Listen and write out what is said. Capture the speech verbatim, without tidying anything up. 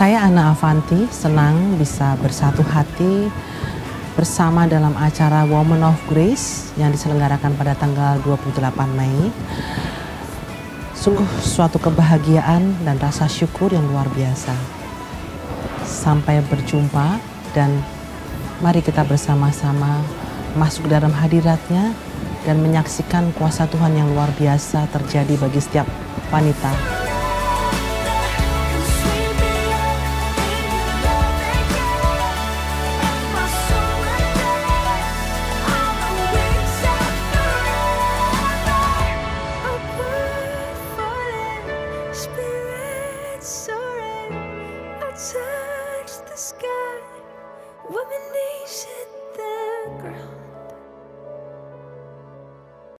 Saya Ana Avanti, senang bisa bersatu hati bersama dalam acara Women of Grace yang diselenggarakan pada tanggal dua puluh delapan Mei. Sungguh suatu kebahagiaan dan rasa syukur yang luar biasa. Sampai berjumpa dan mari kita bersama-sama masuk dalam hadiratnya dan menyaksikan kuasa Tuhan yang luar biasa terjadi bagi setiap wanita.